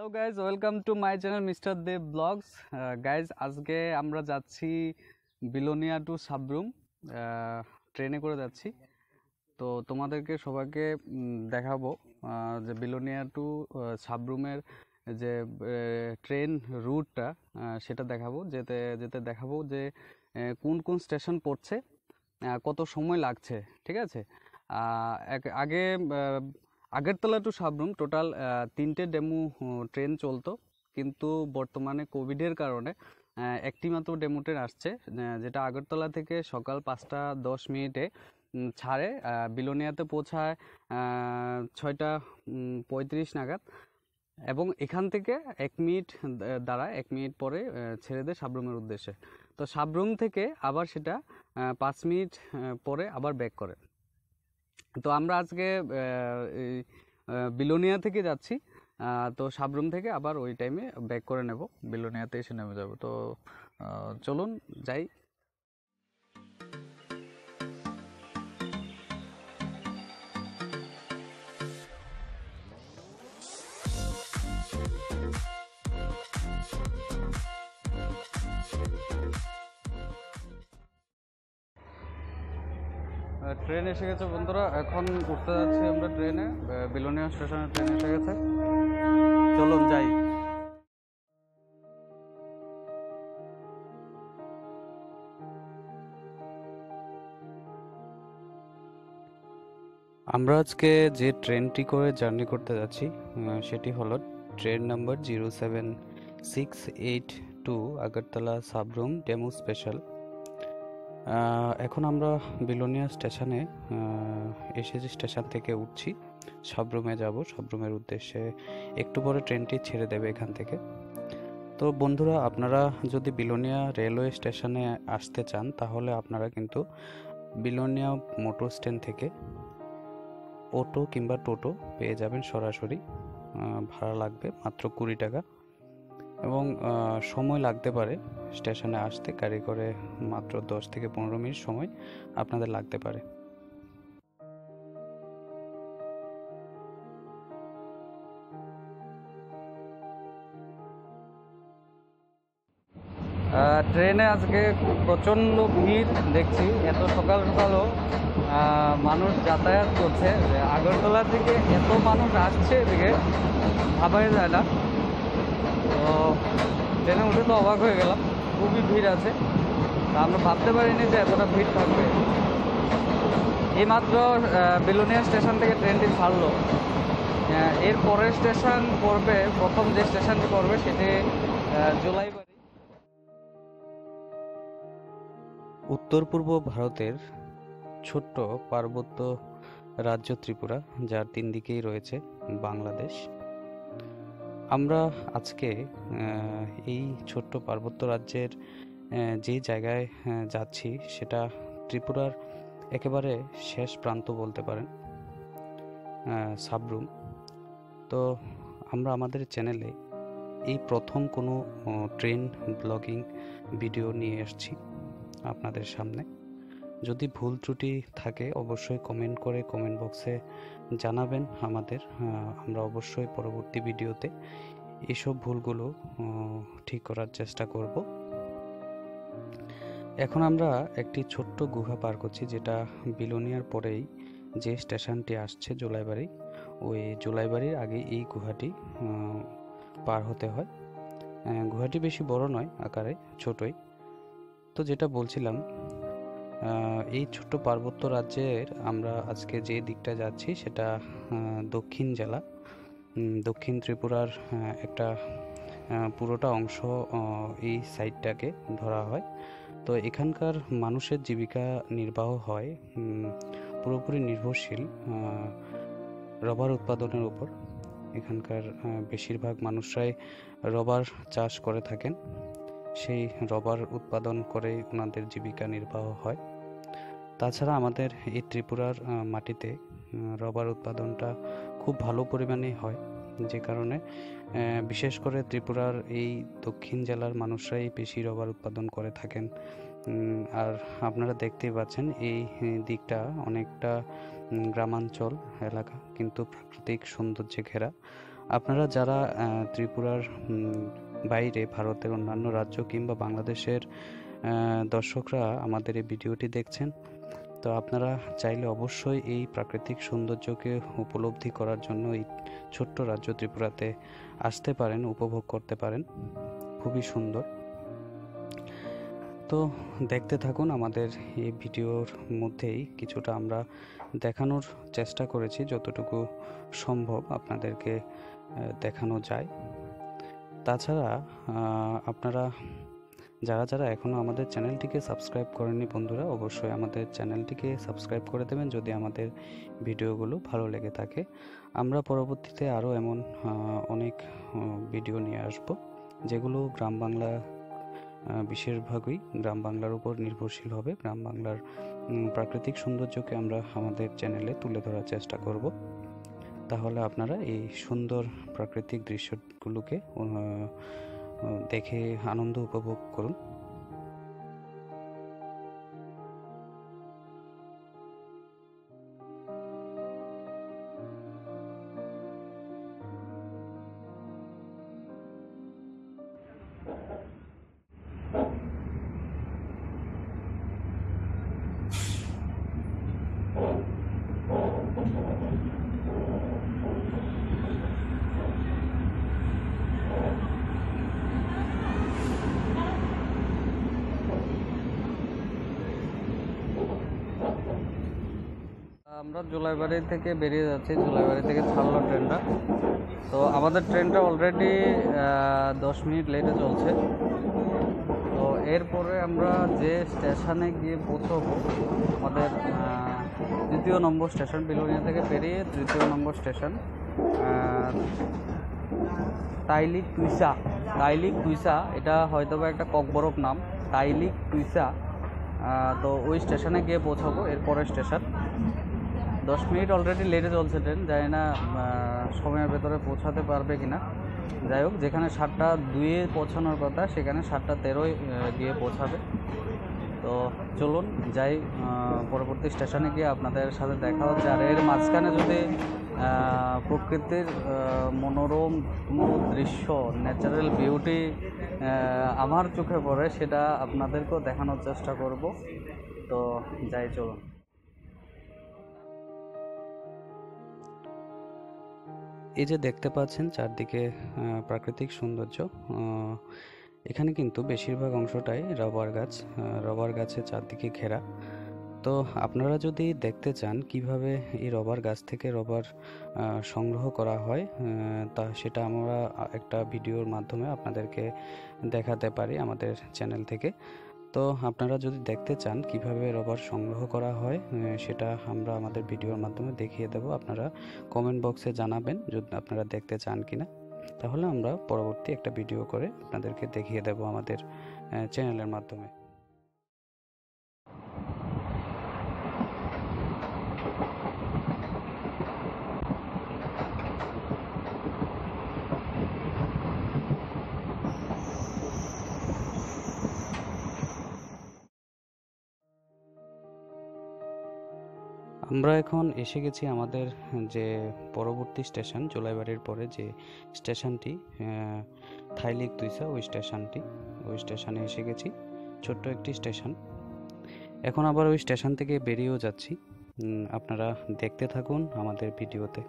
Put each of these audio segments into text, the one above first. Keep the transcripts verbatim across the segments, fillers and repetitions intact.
Hello guys, welcome to my channel mister Dev vlogs. Guys, আজকে আমরা যাচ্ছি বিলোনিয়া টু সাবরুম, ট্রেনে করে যাচ্ছি। তো তোমাদেরকে সবাইকে দেখাবো যে বিলোনিয়া টু সাবরুমের যে ট্রেন রুটটা সেটা দেখাবো। যেতে যেতে দেখাবো যে কোন কোন স্টেশন পড়ছে, কত সময় লাগছে। ঠিক আছে, আগে আগরতলা টু সাবরুম টোটাল তিনটে ডেমো ট্রেন চলতো, কিন্তু বর্তমানে কোভিডের কারণে একটি মাত্র ডেমো ট্রেন আসছে, যেটা আগরতলা থেকে সকাল পাঁচটা দশ মিনিটে ছাড়ে, বিলোনিয়াতে পৌঁছায় ছয়টা পঁয়ত্রিশ নাগাদ, এবং এখান থেকে এক মিনিট দাঁড়ায়, এক মিনিট পরে ছেড়ে দেয় সাবরুমের উদ্দেশ্যে। তো সাবরুম থেকে আবার সেটা পাঁচ মিনিট পরে আবার ব্যাক করে। তো আমরা আজকে বিলোনিয়া থেকে যাচ্ছি, তো সাবরুম থেকে আবার ওই টাইমে ব্যাক করে নেব, বিলোনিয়াতে এসে নেমে যাব। তো চলুন যাই। ট্রেন এসে গেছে বন্ধুরা, এখন উঠতে যাচ্ছি আমরা ট্রেনে। বিলোনিয়া স্টেশনে ট্রেন এসে গেছে, চলুন যাই। আমরা আজকে যে ট্রেনটি করে জার্নি করতে যাচ্ছি সেটি হলো train number zero seven six eight two Agartala Sabroom DEMU special. এখন আমরা বিলোনিয়া স্টেশনে এসেছি, স্টেশন থেকে উঠছি, সাবরুমে যাব। সাবরুমের উদ্দেশ্যে একটু পরে ট্রেনটি ছেড়ে দেবে এখান থেকে। তো বন্ধুরা, আপনারা যদি বিলোনিয়া রেলওয়ে স্টেশনে আসতে চান তাহলে আপনারা কিন্তু বিলোনিয়া মোটর স্ট্যান্ড থেকে অটো কিংবা টোটো পেয়ে যাবেন সরাসরি। ভাড়া লাগবে মাত্র কুড়ি টাকা, এবং সময় লাগতে পারে স্টেশনে আসতে, গাড়ি করে মাত্র দশ থেকে পনেরো মিনিট সময় আপনাদের লাগতে পারে। ট্রেনে আজকে প্রচণ্ড ভিড় দেখছি, এত সকাল সকালও মানুষ যাতায়াত করছে। আগরতলা থেকে এত মানুষ আসছে এদিকে ভাবাই যায় না। তো ট্রেনে উঠে তো অবাক হয়ে গেলাম, খুবই ভিড় আছে। আমরা ভাবতে পারিনি যে এতটা ভিড় থাকবে। এইমাত্র বিলোনিয়া স্টেশন থেকে ট্রেনটি ছাড়লো, এর পরের স্টেশন পড়বে, প্রথম যে স্টেশনটি পড়বে সেটি জুলাইবাড়ি। উত্তর পূর্ব ভারতের ছোট্ট পার্বত্য রাজ্য ত্রিপুরা, যার তিন দিকেই রয়েছে বাংলাদেশ। আমরা আজকে এই ছোট্ট পার্বত্য রাজ্যের যে জায়গায় যাচ্ছি সেটা ত্রিপুরার একেবারে শেষ প্রান্ত বলতে পারেন, সাবরুম। তো আমরা আমাদের চ্যানেলে এই প্রথম কোনো ট্রেন ব্লগিং ভিডিও নিয়ে এসেছি আপনাদের সামনে। যদি ভুল ত্রুটি থাকে অবশ্যই কমেন্ট করে কমেন্ট বক্সে জানাবেন আমাদের। আমরা অবশ্যই পরবর্তী ভিডিওতে এইসব ভুলগুলো ঠিক করার চেষ্টা করব। এখন আমরা একটি ছোট্ট গুহা পার করছি, যেটা বিলোনিয়ার পরেই যে স্টেশনটি আসছে জুলাইবাড়ি, ওই জুলাইবাড়ির আগে এই গুহাটি পার হতে হয়। গুহাটি বেশি বড় নয়, আকারে ছোটই। তো যেটা বলছিলাম, এই ছোট্ট পার্বত্য রাজ্যের আমরা আজকে যে দিকটা যাচ্ছি সেটা দক্ষিণ জেলা, দক্ষিণ ত্রিপুরার একটা পুরোটা অংশ এই সাইডটাকে ধরা হয়। তো এখানকার মানুষের জীবিকা নির্বাহ হয় পুরোপুরি নির্ভরশীল রবার উৎপাদনের উপর। এখানকার বেশিরভাগ মানুষরাই রবার চাষ করে থাকেন, সেই রবার উৎপাদন করে ওনাদের জীবিকা নির্বাহ হয়। তাছাড়া আমাদের এই ত্রিপুরার মাটিতে রবার উৎপাদনটা খুব ভালো পরিমাণে হয়, যে কারণে বিশেষ করে ত্রিপুরার এই দক্ষিণ জেলার মানুষরাই বেশি রবার উৎপাদন করে থাকেন। আর আপনারা দেখতেই পাচ্ছেন এই দিকটা অনেকটা গ্রামাঞ্চল এলাকা, কিন্তু প্রাকৃতিক সৌন্দর্যে ঘেরা। আপনারা যারা ত্রিপুরার বাইরে ভারতের অন্যান্য রাজ্য কিংবা বাংলাদেশের দর্শকরা আমাদের এই ভিডিওটি দেখছেন, তো আপনারা চাইলে অবশ্যই এই প্রাকৃতিক সৌন্দর্যকে উপলব্ধি করার জন্য এই ছোট্ট রাজ্য ত্রিপুরাতে আসতে পারেন, উপভোগ করতে পারেন। খুবই সুন্দর। তো দেখতে থাকুন। আমাদের এই ভিডিওর মধ্যেই কিছুটা আমরা দেখানোর চেষ্টা করেছি, যতটুকু সম্ভব আপনাদেরকে দেখানো যায়। তাছাড়া আপনারা যারা যারা এখনও আমাদের চ্যানেলটিকে সাবস্ক্রাইব করেননি বন্ধুরা, অবশ্যই আমাদের চ্যানেলটিকে সাবস্ক্রাইব করে দেবেন যদি আমাদের ভিডিওগুলো ভালো লেগে থাকে। আমরা পরবর্তীতে আরও এমন অনেক ভিডিও নিয়ে আসব, যেগুলো গ্রাম বাংলা, বিশেষভাগই গ্রাম বাংলার উপর নির্ভরশীল হবে। গ্রাম বাংলার প্রাকৃতিক সৌন্দর্যকে আমরা আমাদের চ্যানেলে তুলে ধরার চেষ্টা করব। তাহলে আপনারা এই সুন্দর প্রাকৃতিক দৃশ্যগুলোকে দেখে আনন্দ উপভোগ করুন। আমরা জুলাইবাড়ি থেকে বেরিয়ে যাচ্ছি। জুলাইবাড়ি থেকে ছাড়লো ট্রেনটা। তো আমাদের ট্রেনটা অলরেডি দশ মিনিট লেটে চলছে। তো এরপরে আমরা যে স্টেশনে গিয়ে পৌঁছবো, আমাদের তৃতীয় নম্বর স্টেশন, বিলোনিয়া থেকে বেরিয়ে তৃতীয় নম্বর স্টেশন তাইলিক টুইসা। তাইলিক টুইসা এটা হয়তো বা একটা ককবরক নাম, তাইলিক টুইসা। তো ওই স্টেশনে গিয়ে পৌঁছাবো। এরপরের স্টেশন দশ মিনিট অলরেডি লেটে চলছে ট্রেন, জানি না সময়ের ভেতরে পৌঁছাতে পারবে কি না। যাই হোক, যেখানে সাতটা দুইয়ে পৌঁছানোর কথা সেখানে সাতটা তেরোয় গিয়ে পৌঁছাবে। তো চলুন যাই, পরবর্তী স্টেশনে গিয়ে আপনাদের সাথে দেখা হচ্ছে। আর এর মাঝখানে যদি প্রকৃতির মনোরম কোনো দৃশ্য, ন্যাচারাল বিউটি আমার চোখে পড়ে, সেটা আপনাদেরকেও দেখানোর চেষ্টা করব। তো যাই, চলুন। এই যে দেখতে পাচ্ছেন চারদিকে প্রাকৃতিক সৌন্দর্য, এখানে কিন্তু বেশিরভাগ অংশটাই রবার গাছ, রবার গাছে চারদিকে ঘেরা। তো আপনারা যদি দেখতে চান কিভাবে এই রবার গাছ থেকে রবার সংগ্রহ করা হয়, তা সেটা আমরা একটা ভিডিওর মাধ্যমে আপনাদেরকে দেখাতে পারি আমাদের চ্যানেল থেকে। তো আপনারা যদি দেখতে চান কিভাবে রবার সংগ্রহ করা হয়, সেটা আমরা আমাদের ভিডিওর মাধ্যমে দেখিয়ে দেব। আপনারা কমেন্ট বক্সে জানাবেন যদি আপনারা দেখতে চান কিনা, তাহলে আমরা পরবর্তী একটা ভিডিও করে আপনাদেরকে দেখিয়ে দেব আমাদের চ্যানেলের মাধ্যমে। আমরা এখন এসে গেছি আমাদের যে পরবর্তী স্টেশন, জুলাইবাড়ির পরে যে স্টেশনটি থাইলিক তুইসা, ওই স্টেশনটি ওই স্টেশনে এসে গেছি। ছোট্ট একটি স্টেশন। এখন আবার ওই স্টেশন থেকে বেরিয়েও যাচ্ছি। আপনারা দেখতে থাকুন আমাদের ভিডিওতে।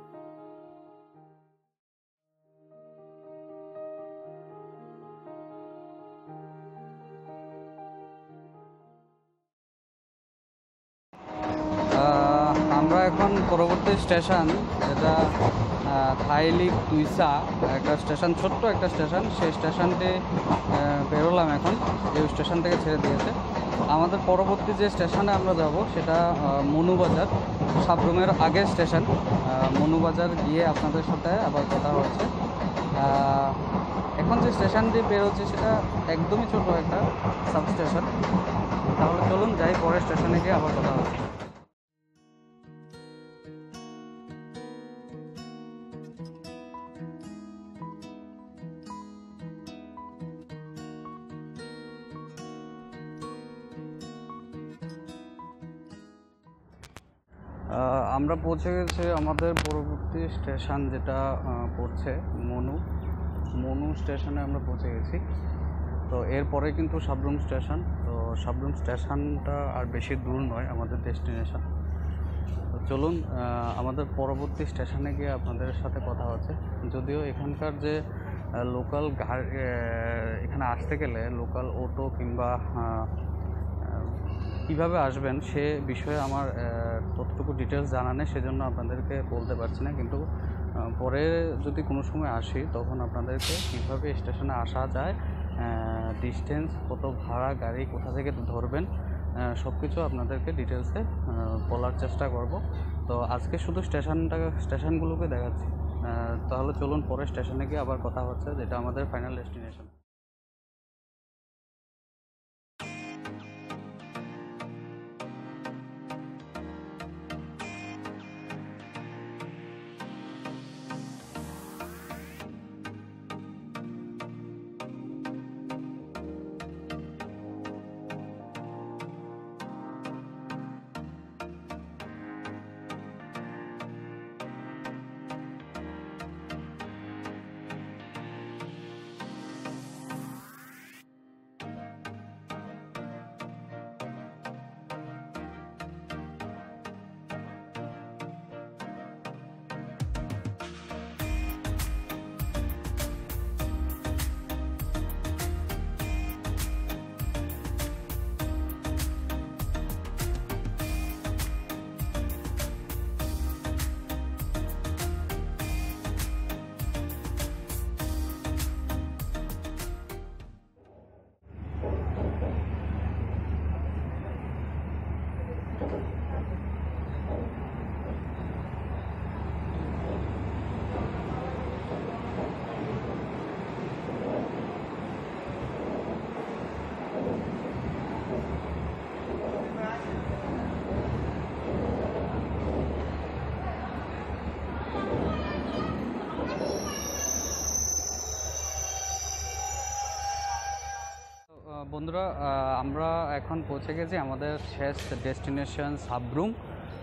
আমরা এখন পরবর্তী স্টেশন, যেটা থাইলিক টুইসা একটা স্টেশন, ছোট্ট একটা স্টেশন, সেই স্টেশনটি বেরোলাম এখন। এই স্টেশন থেকে ছেড়ে দিয়েছে। আমাদের পরবর্তী যে স্টেশনে আমরা যাব সেটা মনুবাজার, সাবরুমের আগের স্টেশন। মনুবাজার গিয়ে আপনাদের সাথে আবার কথা হচ্ছে। এখন যে স্টেশনটি বেরোচ্ছে সেটা একদমই ছোট একটা সাব স্টেশন। তাহলে চলুন যাই, পরের স্টেশনে গিয়ে আবার কথা হচ্ছে। আহ, আমরা পৌঁছে গেছি আমাদের পরবর্তী স্টেশন, যেটা আহ, পড়ছে মনু মনু স্টেশনে আমরা পৌঁছে গেছি। তো এরপরে কিন্তু সাবরুম স্টেশন। তো সাবরুম স্টেশনটা আর বেশি দূর নয় আমাদের ডেস্টিনেশন। তো চলুন আহ, আমাদের পরবর্তী স্টেশনে গিয়ে আপনাদের সাথে কথা হচ্ছে। যদিও এখানকার যে লোকাল গাড়ি, এখানে আসতে গেলে লোকাল অটো কিংবা কীভাবে আসবেন সে বিষয়ে আমার ততটুকু ডিটেলস জানা নেই, সেজন্য আপনাদেরকে বলতে পারছি না। কিন্তু পরে যদি কোনো সময় আসি তখন আপনাদেরকে কীভাবে স্টেশনে আসা যায়, ডিস্টেন্স কত, ভাড়া গাড়ি কোথা থেকে ধরবেন, সব কিছু আপনাদেরকে ডিটেলসে বলার চেষ্টা করব। তো আজকে শুধু স্টেশনটা স্টেশনগুলোকে দেখাচ্ছি। তাহলে চলুন পরে স্টেশনে গিয়ে আবার কথা হচ্ছে, যেটা আমাদের ফাইনাল ডেস্টিনেশন। বন্ধুরা, আমরা এখন পৌঁছে গেছি আমাদের শেষ ডেস্টিনেশন সাবরুম।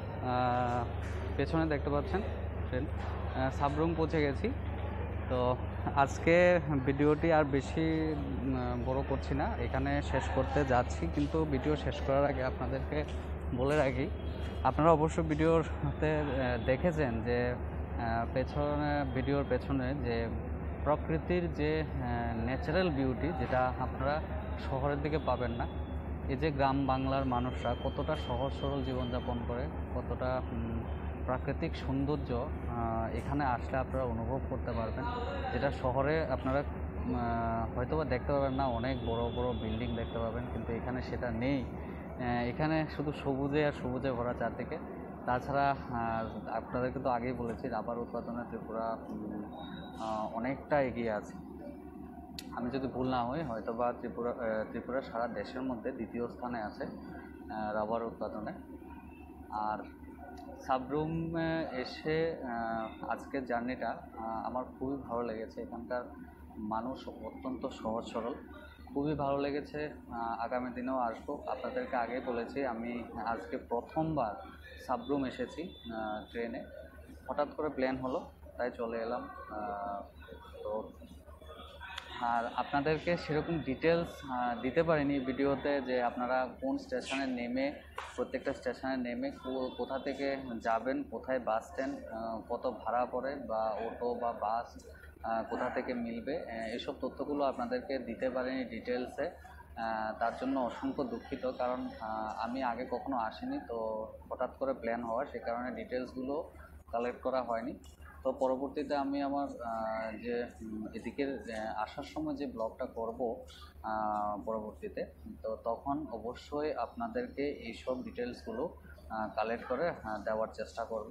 পেছনে দেখতে পাচ্ছেন ট্রেন, সাবরুম পৌঁছে গেছি। তো আজকে ভিডিওটি আর বেশি বড় করছি না, এখানে শেষ করতে যাচ্ছি। কিন্তু ভিডিও শেষ করার আগে আপনাদেরকে বলে রাখি, আপনারা অবশ্য ভিডিওতে দেখেছেন যে পেছনে ভিডিওর পেছনে যে প্রকৃতির যে ন্যাচারাল বিউটি, যেটা আপনারা শহরের দিকে পাবেন না। এই যে গ্রাম বাংলার মানুষরা কতটা সহজ সরল জীবনযাপন করে, কতটা প্রাকৃতিক সৌন্দর্য এখানে আসলে আপনারা অনুভব করতে পারবেন, যেটা শহরে আপনারা হয়তো বা দেখতে পাবেন না। অনেক বড় বড় বিল্ডিং দেখতে পাবেন, কিন্তু এখানে সেটা নেই। এখানে শুধু সবুজে আর সবুজে ভরা চারদিকে। তাছাড়া আপনাদেরকে তো আগেই বলেছি, রাবার উৎপাদনে ত্রিপুরা অনেকটা এগিয়ে আছে। আমি যদি ভুল না হই, হয়তো বা ত্রিপুরা ত্রিপুরা সারা দেশের মধ্যে দ্বিতীয় স্থানে আছে রাবার উৎপাদনে। আর সাবরুমে এসে আজকের জার্নিটা আমার খুবই ভালো লেগেছে। এখানকার মানুষ অত্যন্ত সহজ সরল, খুবই ভালো লেগেছে। আগামী দিনেও আসবো। আপনাদেরকে আগেই বলেছি, আমি আজকে প্রথমবার সাবরুম এসেছি ট্রেনে। হঠাৎ করে প্ল্যান হলো, তাই চলে এলাম। তো আর আপনাদেরকে সেরকম ডিটেলস দিতে পারিনি ভিডিওতে, যে আপনারা কোন স্টেশনে নেমে, প্রত্যেকটা স্টেশনে নেমে কোথা থেকে যাবেন, কোথায় বাস স্ট্যান্ড, কত ভাড়া পড়ে, বা অটো বা বাস কোথা থেকে মিলবে, এসব তথ্যগুলো আপনাদেরকে দিতে পারিনি ডিটেলসে। তার জন্য অসংখ্য দুঃখিত, কারণ আমি আগে কখনো আসিনি। তো হঠাৎ করে প্ল্যান হওয়া, সে কারণে ডিটেলসগুলো কালেক্ট করা হয়নি। তো পরবর্তীতে আমি আমার যে এদিকের আসার সময় যে ব্লগটা করব পরবর্তীতে, তো তখন অবশ্যই আপনাদেরকে এইসব ডিটেলসগুলো কালেক্ট করে দেওয়ার চেষ্টা করব।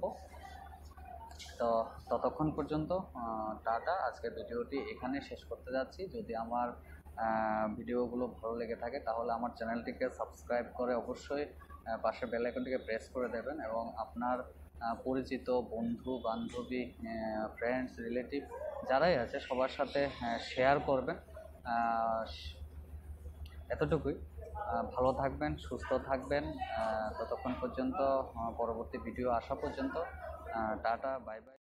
তো ততক্ষণ পর্যন্ত টাটা। আজকের ভিডিওটি এখানে শেষ করতে যাচ্ছি। যদি আমার ভিডিওগুলো ভালো লেগে থাকে তাহলে আমার চ্যানেলটিকে সাবস্ক্রাইব করে অবশ্যই পাশে বেল আইকনটিকে প্রেস করে দেবেন, এবং আপনার পরিচিত বন্ধু বান্ধবী, ফ্রেন্ডস, রিলেটিভ যারাই আছে সবার সাথে শেয়ার করবেন। এতটুকুই। আহ, ভালো থাকবেন, সুস্থ থাকবেন। আহ, ততক্ষণ পর্যন্ত আহ, পরবর্তী ভিডিও আসা পর্যন্ত টাটা, বাই বাই।